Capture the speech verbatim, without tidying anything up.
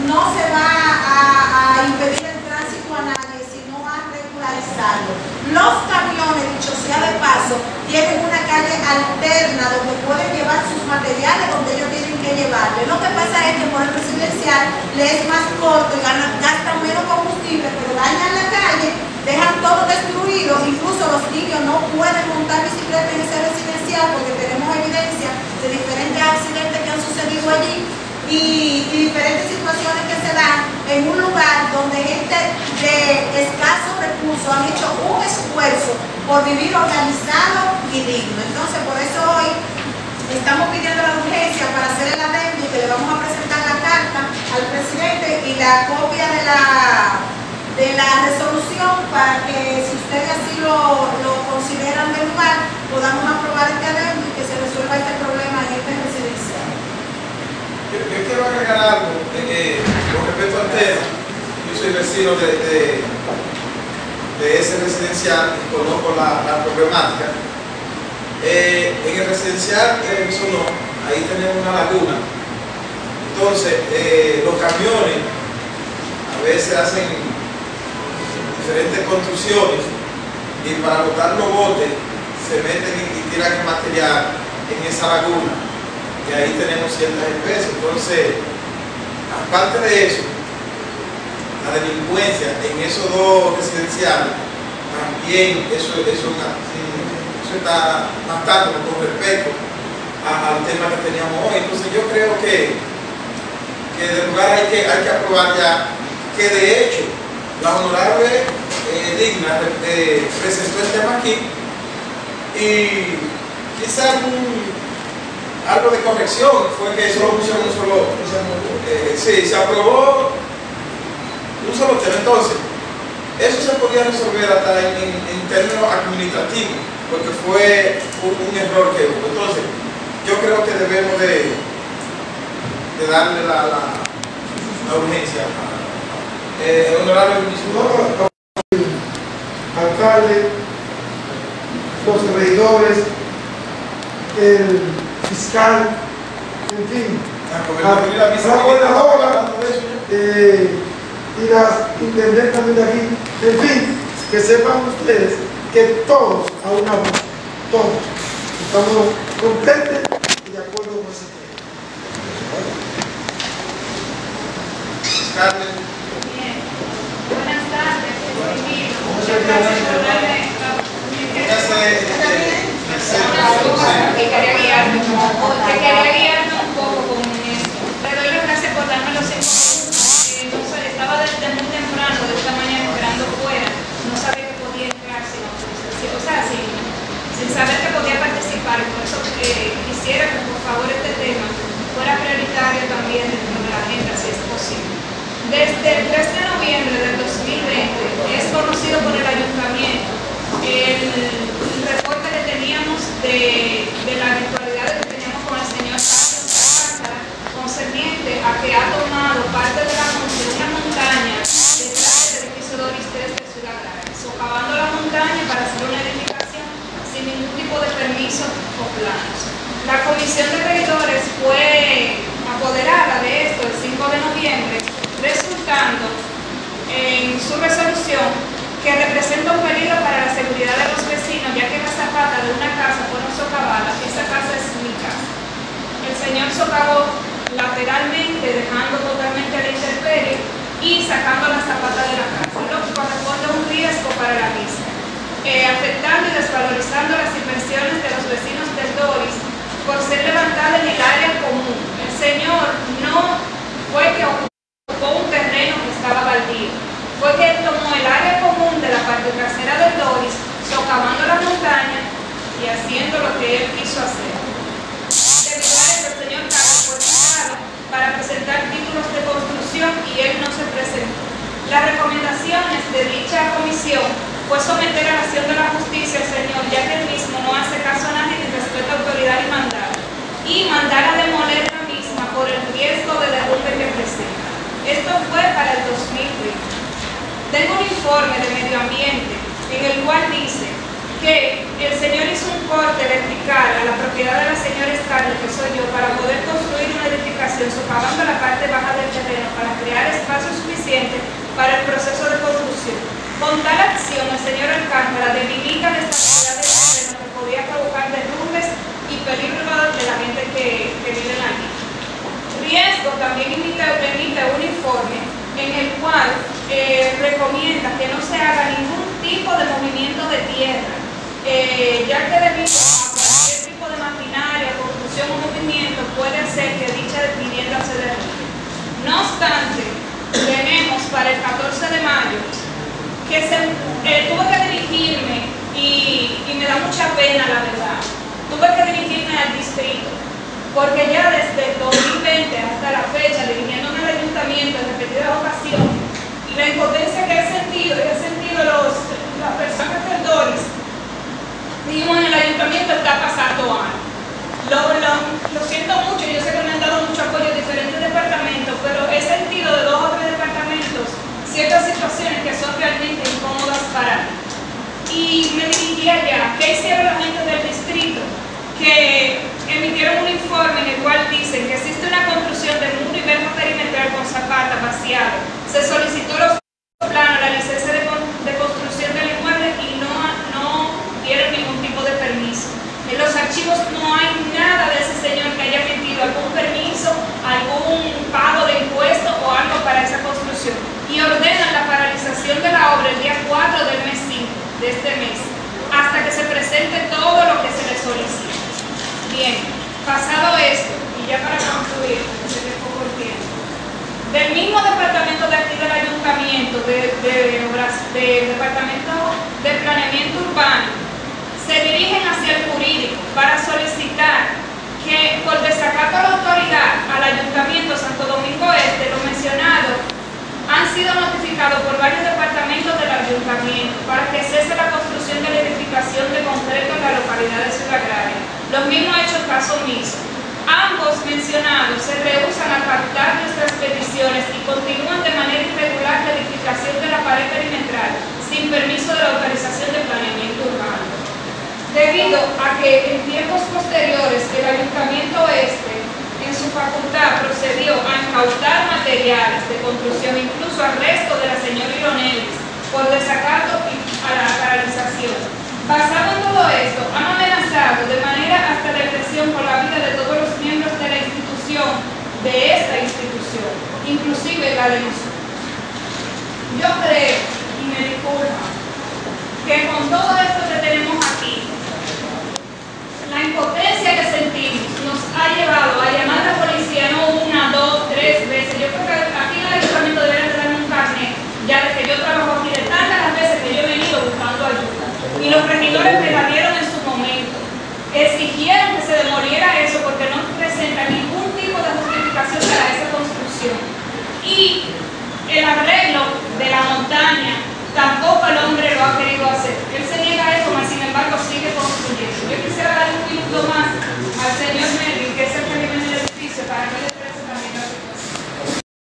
no se va a, a impedir el tránsito a nadie, sino a regularizarlo. Los camiones, dicho sea de paso, tienen una calle alterna donde pueden llevar sus materiales donde ellos tienen que llevarle. Lo que pasa es que por el residencial le es más corto y ganan, gastan menos combustible, pero dañan la calle, dejan todo destruido. Incluso los niños no pueden montar bicicleta en ese residencial porque tenemos evidencia de diferentes accidentes que han sucedido allí y, y diferentes situaciones que se dan en un lugar donde gente de escasos recursos han hecho un esfuerzo por vivir organizado y digno. Entonces, por eso hoy estamos pidiendo la urgencia para hacer el adendo y que le vamos a presentar la carta al presidente y la copia de la, de la resolución para que, si ustedes así lo, lo consideran de lugar, podamos aprobar este adendo y que se resuelva este problema en este residencial. Yo, yo quiero agregar algo eh, con respecto al tema. Yo soy vecino de, de, de ese residencial y conozco la, la problemática. Eh, en el residencial de Sonó, ahí tenemos una laguna. Entonces, eh, los camiones a veces hacen diferentes construcciones y para botar los botes se meten y, y tiran el material en esa laguna. Y ahí tenemos ciertas especies. Entonces, aparte de eso, la delincuencia en esos dos residenciales, también eso, eso, eso está matando con respecto a, al tema que teníamos hoy. Entonces yo creo que, que de lugar hay que, hay que aprobar ya que de hecho la honorable eh, Digna eh, presentó el tema aquí y quizás un algo de corrección fue que solo pusieron un solo, eh, sí, se aprobó un solo tema. Entonces, eso se podía resolver hasta en, en, en términos administrativos, porque fue un, un error que hubo. Entonces, yo creo que debemos de, de darle la, la, la urgencia. Eh, el honorable ministro. Alcalde, los regidores, el fiscal, en fin, la, la gobernadora eh, y las intendentas de aquí, en fin, que sepan ustedes que todos a una voz, todos, estamos completamente y de acuerdo con ese tema. Fiscal. Bien, buenas tardes, muchas gracias por darme que quería guiarme un poco, que quería guiarme un poco con esto. Le doy las gracias por darme los cinco minutos. Eh, no sé, estaba desde muy temprano, de esta mañana esperando fuera, no sabía que podía entrar sin autorización, o sea, sin, sin saber que podía participar. Por eso eh, quisiera que por favor este tema fuera prioritario también dentro de la agenda, si es posible. Desde el tres de noviembre del dos mil veinte es conocido por el ayuntamiento el, el reporte que teníamos de, de la virtualidad que teníamos con el señor Cáceres concerniente a que ha tomado parte de, la, de una montaña detrás del edificio Doris de Ciudad Grande, socavando la montaña para hacer una edificación sin ningún tipo de permiso o planos. La comisión de regidores fue apoderada de esto el cinco de noviembre, resultando en su resolución que representa un peligro para la seguridad de los vecinos, ya que la zapata de una casa fueron socavadas. Esa casa es mi casa. El señor socavó lateralmente, dejando totalmente a la intemperie y sacando la zapata de la casa, lo que corresponde a un riesgo para la misma, eh, afectando y desvalorizando las inversiones de los vecinos del Doris por ser levantada en el área común. El señor no fue que ocupó un terreno que estaba baldío, fue que él tomó el área común de la parte trasera del Doris, socavando la montaña y haciendo lo que él quiso hacer. Debido a eso, el señor Carlos fue citado para presentar títulos de construcción y él no se presentó. Las recomendaciones de dicha comisión fue someter a la acción de la justicia al señor, ya que él mismo no hace caso a nadie ni respeta autoridad y mandar, y mandar a demoler la misma por el riesgo de derrumbe que presenta. Esto fue para el dos mil veinte. Tengo un informe de medio ambiente en el cual dice que el señor hizo un corte vertical a la propiedad de la señora Scarlett, que soy yo, para poder construir una edificación, socavando la parte baja del terreno para crear espacio suficiente para el proceso de construcción. Con tal acción, el señor Alcántara debilita la estabilidad del terreno que podía provocar derrumbes y peligro de la gente que, que vive allí. Riesgo también emite, emite un informe en el cual eh, recomienda que no se haga ningún tipo de movimiento de tierra, eh, ya que debido a cualquier tipo de maquinaria, construcción o movimiento puede hacer que dicha vivienda se derrumbe. No obstante, tenemos para el catorce de mayo que se, eh, tuve que dirigirme y, y me da mucha pena, la verdad, tuve que dirigirme al distrito, porque ya desde el dos mil veinte hasta la fecha, dirigiéndome al ayuntamiento en repetidas ocasiones, la impotencia que he sentido, y he sentido los, las personas del Doris, dijimos en el ayuntamiento está pasando algo. Lo, lo, lo siento mucho, yo sé que me han dado mucho apoyo a diferentes departamentos, pero he sentido de dos o tres departamentos ciertas situaciones que son realmente incómodas para mí. Y me dirigí allá. ¿Qué hicieron la gente del distrito? Que emitieron un informe en el cual dicen que existe una construcción de muro y verja perimetral con zapata vaciado. Se solicitó los planos, la licencia de, de construcción del inmueble y no, no dieron ningún tipo de permiso. En los archivos no hay nada de ese señor que haya emitido algún permiso, algún pago de impuestos o algo para esa construcción. Y ordenan la paralización de la obra el día cuatro del mes cinco de este mes, hasta que se presente todo lo que se le solicita. Bien, pasado esto, y ya para concluir, sé que es poco el tiempo, del mismo departamento de aquí del ayuntamiento, de, de, obras, de departamento de planeamiento urbano, se dirigen hacia el jurídico para solicitar que por desacato a la autoridad al ayuntamiento Santo Domingo Este, lo mencionado, han sido notificados por varios departamentos del ayuntamiento para que cese la construcción de la edificación de concreto en la localidad de Ciudad Agraria. Los mismos hechos caso omiso. Ambos mencionados se rehúsan a captar nuestras peticiones y continúan de manera irregular la edificación de la pared perimetral sin permiso de la autorización de planeamiento urbano. Debido a que en tiempos posteriores el Ayuntamiento Este, en su facultad, procedió a incautar materiales de construcción, incluso arresto de la señora Ironelis por desacato a la paralización. Basado en todo esto, han amenazado de manera hasta la agresión por la vida de todos los miembros de la institución, de esta institución, inclusive la de nosotros. Yo creo, y me disculpa, que con todo esto que tenemos aquí, la impotencia que sentimos nos ha llevado a llamar a la policía no una, dos, tres veces. Yo creo que aquí en el ayuntamiento deberían darme un carnet, ya de que yo trabajo aquí, de tantas las veces que yo he venido buscando ayuda. Y los regidores me la dieron en su momento. Exigieron que se demoliera eso porque no presenta ningún tipo de justificación para esa construcción. Y el arreglo de la montaña tampoco el hombre lo ha